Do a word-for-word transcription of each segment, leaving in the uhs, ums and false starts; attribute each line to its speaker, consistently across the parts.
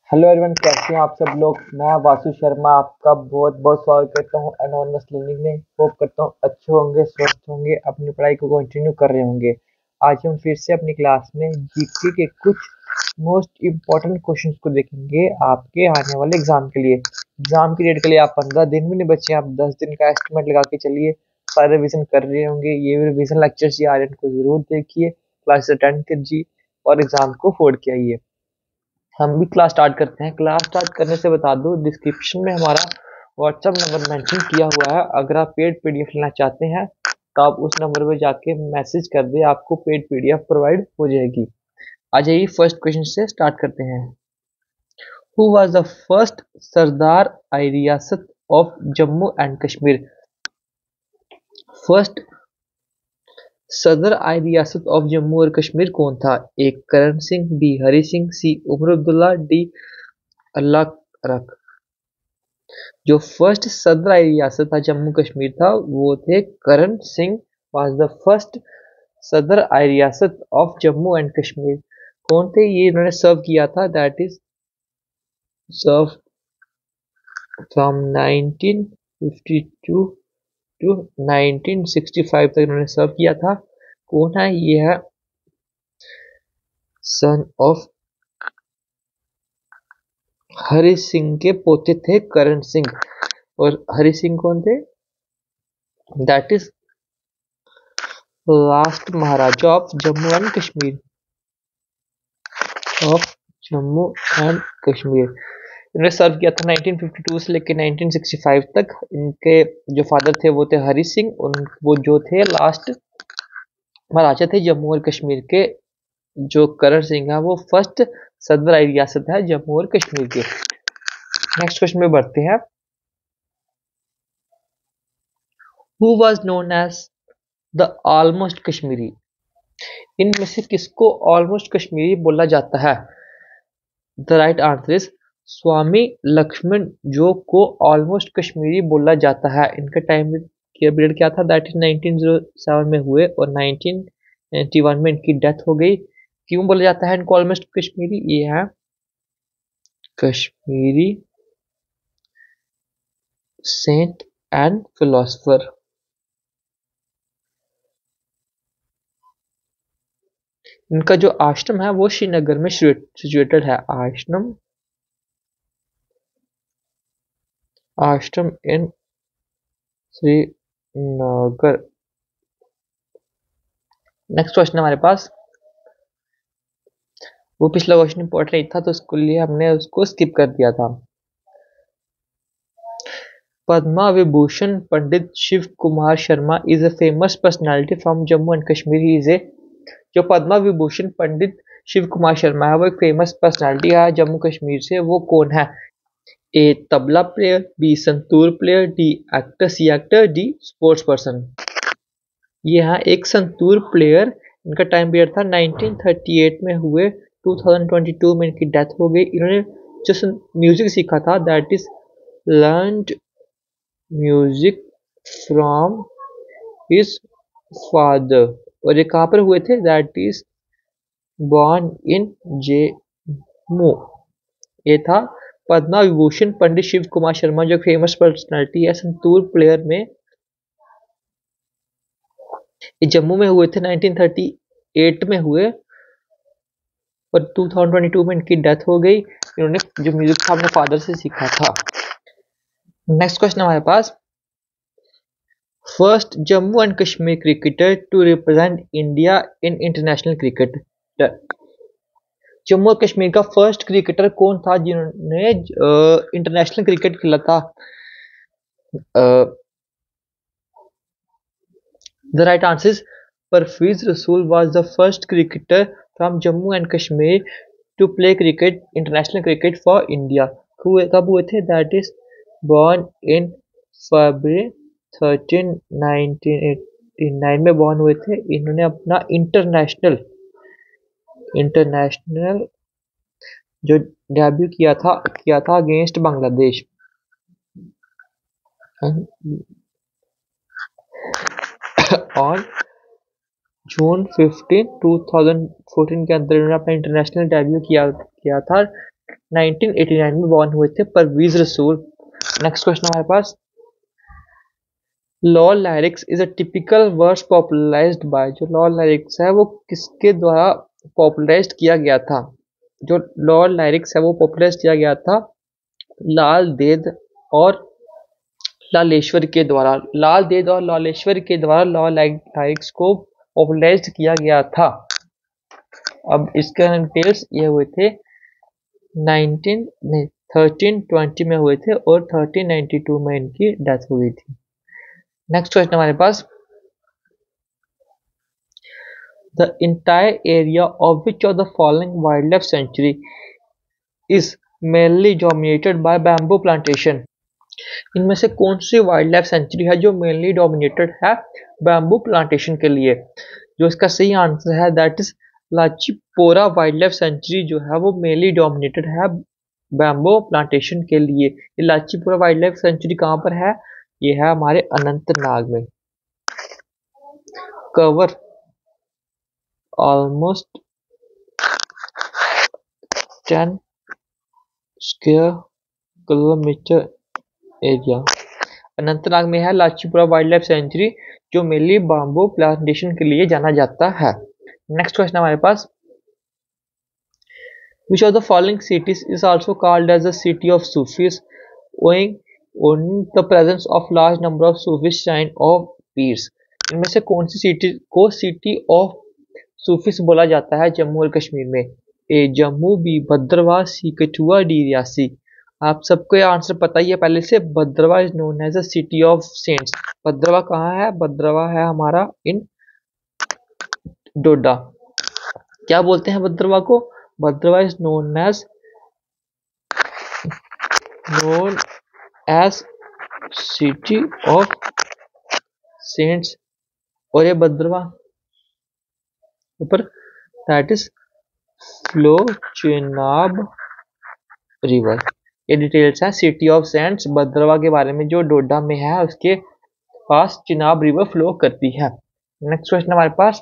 Speaker 1: Hello everyone, कैसे हैं आप सब लोग। मैं वासु शर्मा आपका बहुत बहुत स्वागत करता हूं एनोनमस लर्निंग में। होप करता हूं अच्छे होंगे, स्वस्थ होंगे, अपनी पढ़ाई को कंटिन्यू कर रहे होंगे। आज हम फिर से अपनी क्लास में जीके के कुछ मोस्ट इम्पोर्टेंट क्वेश्चंस को देखेंगे आपके आने वाले एग्जाम के लिए। एग्जाम की डेट के लिए आप पंद्रह दिन भी नहीं बचे, आप दस दिन का एस्टिमेट लगा के चलिए। सारे रिविजन कर रहे होंगे, ये रिविजन लेक्चर्स ये आ रहे हैं, इनको जरूर देखिए, क्लास अटेंड कीजिए और एग्जाम को फोड़ के आइए। हम भी क्लास स्टार्ट करते हैं। क्लास स्टार्ट करने से बता दो, डिस्क्रिप्शन में हमारा व्हाट्सएप नंबर मेंशन किया हुआ है। अगर आप पेड पीडीएफ लेना चाहते हैं तो आप उस नंबर पे जाके मैसेज कर दे, आपको पेड पीडीएफ प्रोवाइड हो जाएगी। आ जाइए, फर्स्ट क्वेश्चन से स्टार्ट करते हैं। Who was the first Sardar i Riyasat of Jammu and Kashmir? First Sadar i Riyasat of Jammu और कश्मीर कौन था? A Karan Singh, B Hari Singh, C Omar Abdullah, D Allah Rakha. जो फर्स्ट सदर आई रियासत था जम्मू कश्मीर था वो थे Karan Singh. Was the first Sadar i Riyasat of Jammu and Kashmir. कौन थे ये? इन्होंने सर्व किया था, that is serve from nineteen fifty two to nineteen sixty five तक इन्होंने सर्व किया था। कौन है ये? है सन ऑफ हरि सिंह के पोते थे करण सिंह। और हरि सिंह कौन थे? That is last Maharaja of Jammu and Kashmir of Jammu and Kashmir. इन्होंने सर्व किया था नाइनटीन फिफ्टी टू से लेकर नाइनटीन सिक्सटी फाइव तक। इनके जो फादर थे वो थे हरि सिंह, उन वो जो थे लास्ट महाराजा थे जम्मू और कश्मीर के। जो करण सिंह है वो फर्स्ट सदर आई रियासत है जम्मू और कश्मीर के। नेक्स्ट क्वेश्चन में बढ़ते हैं। Who was known as the almost Kashmiri? इनमें से किसको ऑलमोस्ट कश्मीरी बोला जाता है? The right answer is Swami Lakshman Joo को ऑलमोस्ट कश्मीरी बोला जाता है। इनका टाइम पीरियड क्या था? That is nineteen O seven में हुए और नाइनटीन नाइंटी वन में इनकी डेथ हो गई। क्यों बोला जाता है इनको ऑलमोस्ट कश्मीरी? ये है कश्मीरी सेंट एंड फिलोसफर। इनका जो आश्रम है वो श्रीनगर में सिचुएटेड है। आश्रम आश्रम इन श्रीनगर। नेक्स्ट क्वेश्चन हमारे पास, वो पिछला क्वेश्चन इंपॉर्टेंट नहीं था तो उसके लिए हमने उसको स्किप कर दिया था। Padma Vibhushan Pandit Shiv Kumar Sharma is a famous personality from Jammu and Kashmir. He is a जो पद्मा विभूषण पंडित शिव कुमार शर्मा है वो एक फेमस पर्सनालिटी है जम्मू कश्मीर से। वो कौन है? A tabla player, B santoor player, D actor C actor, D sports person. ये है एक संतूर प्लेयर। इनका टाइम पीरियड था नाइनटीन थर्टी एट में हुए, टू थाउजेंड ट्वेंटी टू में इनकी डेथ हो गई। इन्होंने जो म्यूजिक सीखा था that is learned music from his father. और ये कहाँ पर हुए थे? That is born in Jammu. ये था पद्मा विभूषण पंडित शिव कुमार शर्मा जो फेमस पर्सनालिटी है संतूर प्लेयर में। ये जम्मू में हुए थे, नाइनटीन थर्टी एट में हुए और टू थाउजेंड ट्वेंटी टू में इनकी डेथ हो गई। इन्होंने जो म्यूजिक था अपने फादर से सीखा था। नेक्स्ट क्वेश्चन हमारे पास, first Jammu and Kashmir cricketer to represent India in international cricket. Jammu और कश्मीर का फर्स्ट क्रिकेटर कौन था जिन्होंने इंटरनेशनल क्रिकेट खेला था? The right answer is Parvez Rasool was the first cricketer from Jammu and Kashmir to play cricket, international cricket for India. कब हुए थे? That is born in February thirteen nineteen eighty nine में बॉर्न हुए थे। इन्होंने अपना इंटरनेशनल इंटरनेशनल जो डेब्यू किया था किया था अगेंस्ट बांग्लादेश। और June fifteen two thousand fourteen के अंदर इन्होंने अपना इंटरनेशनल डेब्यू किया किया था नाइनटीन एटी नाइन में बॉर्न हुए थे परवेज रसूल। नेक्स्ट क्वेश्चन हमारे पास, law lyrics is a typical verse popularized by, जो लॉ लिरिक्स है वो किसके द्वारा पॉपुलराइज्ड किया गया था? जो लॉ लिरिक्स है वो पॉपुलराइज किया गया था लाल देद और लालेश्वर के द्वारा। लाल देद और लालेश्वर के द्वारा लॉ लिरिक्स को पॉपुलराइज किया गया था। अब इसके डिटेल्स ये हुए थे नाइनटीन नहीं थर्टीन ट्वेंटी में हुए थे और थर्टीन नाइंटी टू में इनकी डेथ हुई थी। नेक्स्ट क्वेश्चन हमारे पास, the entire area of which of the following wild life sanctuary is mainly dominated by bamboo plantation. इनमें से कौन सी वाइल्ड लाइफ सेंचुरी है जो मेनली डोमिनेटेड है बैम्बू प्लांटेशन के लिए? जो इसका सही आंसर है that is Lachipora wild life sanctuary जो है वो मेनली डोमिनेटेड है बैम्बू प्लांटेशन के लिए। ये लाचीपुरा वाइल्ड लाइफ सेंचुरी कहाँ पर है? ये है हमारे अनंतनाग में। Cover almost ten square kilometre area Anantnag में है लाचीपुरा वाइल्ड लाइफ सेंचुरी जो मेनली बैम्बू प्लांटेशन के लिए जाना जाता है। नेक्स्ट क्वेश्चन हमारे पास, which of the following cities is also called as the city of Sufis owing on the presence of large number of Sufi shrine of peers? इनमें से कौन सी सिटी को सिटी ऑफ सूफीस बोला जाता है जम्मू और कश्मीर में? A Jammu, B Bhaderwah, C Kathua, D Reasi. आप सबको ये आंसर पता ही है पहले से। Bhaderwah is known as a city of saints. Bhaderwah कहाँ है? भद्रवाह है हमारा इन डोडा। क्या बोलते हैं भद्रवाह को? Bhaderwah is known as known as city of saints. और ये भद्रवाह ऊपर that is flow Chenab river. ये डिटेल्स है सिटी ऑफ सेंट्स भद्रवाह के बारे में जो डोडा में है उसके पास चिनाब रिवर फ्लो करती है। नेक्स्ट क्वेश्चन हमारे पास,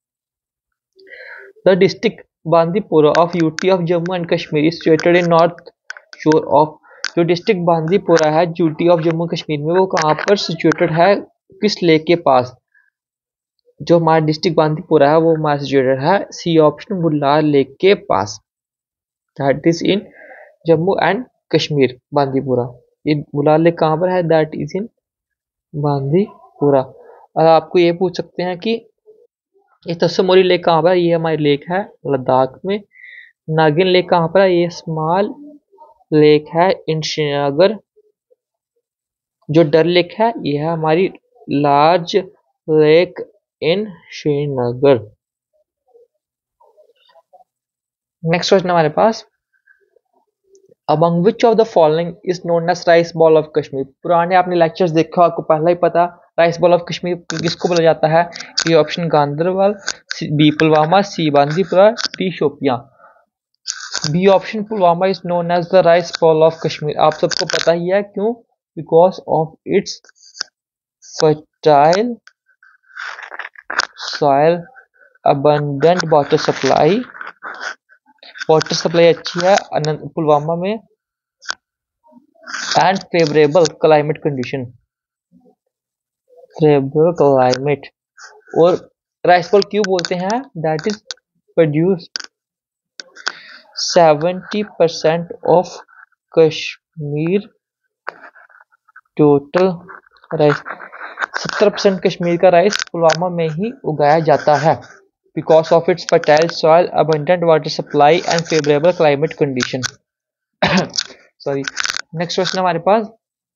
Speaker 1: the district Bandipora of UT of Jammu and Kashmir is situated in north shore of. जो डिस्ट्रिक्ट बांदीपुरा है यूटी ऑफ जम्मू कश्मीर में वो कहाँ पर सिचुएटेड है? किस लेक के पास? जो हमारा डिस्ट्रिक्ट बांदीपुरा है वो हमारा सिचुएटेड है सी ऑप्शन बुल्लार लेक के पास। That is in Jammu and Kashmir Bandipora. ये बुल्लार लेक कहाँ पर है? That is in Bandipora. और आपको ये पूछ सकते हैं कि ये तस्मोरी लेक कहाँ पर है? ये हमारी लेक है लद्दाख में। नागिन लेक कहाँ पर है? ये स्मॉल लेक है इन श्रीनगर। जो डल लेक है ये है हमारी large lake in Srinagar. Next question हमारे पास, among which of the following is known as rice bowl of Kashmir. पुराने आपने लेक्चर्स देखा, आपको पहला ही पता राइस बॉल ऑफ कश्मीर किसको बोला जाता है? ये option Ganderbal, B Pulwama, C Bandipora, D Shopian. B option Pulwama is known as the rice bowl of Kashmir. आप सबको पता ही है क्यों? Because of its fertile soil, abundant water supply. Water supply अच्छी है पुलवामा में and favourable climate condition, favourable climate. और राइस बॉल क्यों बोलते हैं? That is produce seventy percent of Kashmir total rice. सत्तर परसेंट कश्मीर का राइस पुलवामा में ही उगाया जाता है because of its fertile soil, abundant water supply and favourable climate condition. Sorry. Next question हमारे पास,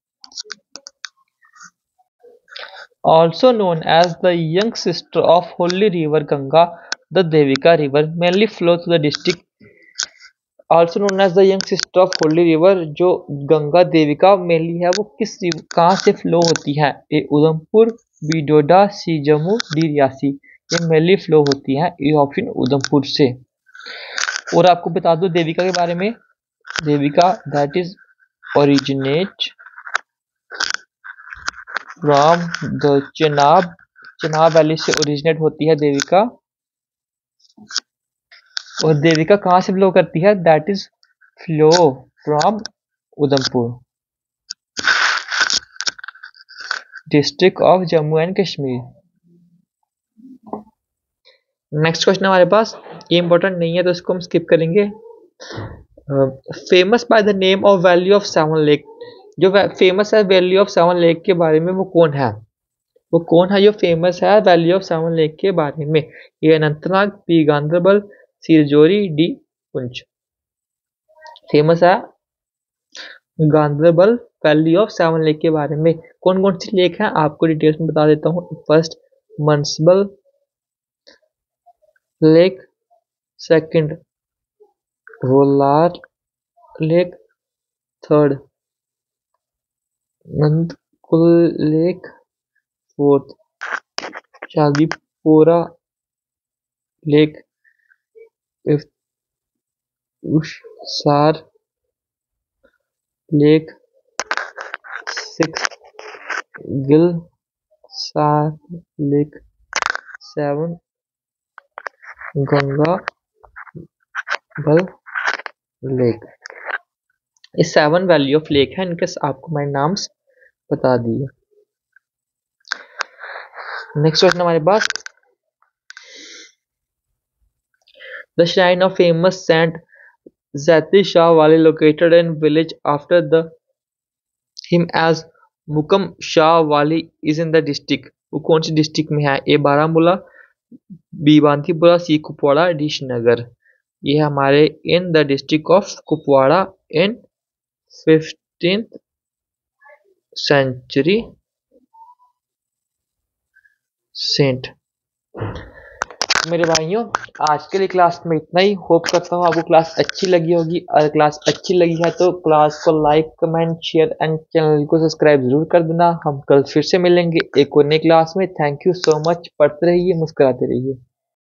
Speaker 1: also known as the young sister of holy river Ganga, the Devika river mainly flow through the district। also known as the young sister of holy river, जो Ganga Devika mainly है वो किस कहाँ से flow होती है? A Udhampur, B Doda, C Jammu, D Reasi. ये mainly flow होती है ये ऑप्शन उधमपुर से। और आपको बता दो देविका के बारे में, Devika that is originate from the Chenab, Chenab valley से ओरिजिनेट होती है देविका। और देविका कहाँ से फ्लो करती है? That is flow from Udhampur district of Jammu and Kashmir. Next question हमारे पास, ये इंपॉर्टेंट नहीं है तो इसको हम स्किप करेंगे। Famous by the name of valley of seven lake, जो फेमस है वैली ऑफ सेवन लेक के बारे में वो कौन है? वो कौन है जो फेमस है वैली ऑफ सेवन लेक के बारे में? ये Anantnag, P Ganderbal, C Rajouri, D Poonch. Famous है Ganderbal valley of seven lake के बारे में। कौन कौन सी लेक है आपको डिटेल्स में बता देता हूँ। First Manasbal lake, second Rolar lake, third Nandkol lake, fourth Shadipora lake, fifth Ushsar lake, six Gil Sar lake, seven Ganga बल लेक। ये सेवन वैली ऑफ लेक है, इनके आपको मैंने नाम्स बता दिए। नेक्स्ट क्वेश्चन हमारे पास, the shrine of famous saint Zaiti Shah Wali located in village after the him as Mukam Shah Wali is in the district. वो कौन सी डिस्ट्रिक्ट में है? A Baramulla, B Bandipora, C Kupwara, D Srinagar. ये हमारे in the district of Kupwara in fifteenth century saint. मेरे भाइयों, आज के लिए क्लास में इतना ही। होप करता हूँ आपको क्लास अच्छी लगी होगी। अगर क्लास अच्छी लगी है तो क्लास को like, comment, share and channel को सब्सक्राइब जरूर कर देना। हम कल फिर से मिलेंगे एक और नई क्लास में। Thank you so much. पढ़ते रहिए, मुस्कुराते रहिए।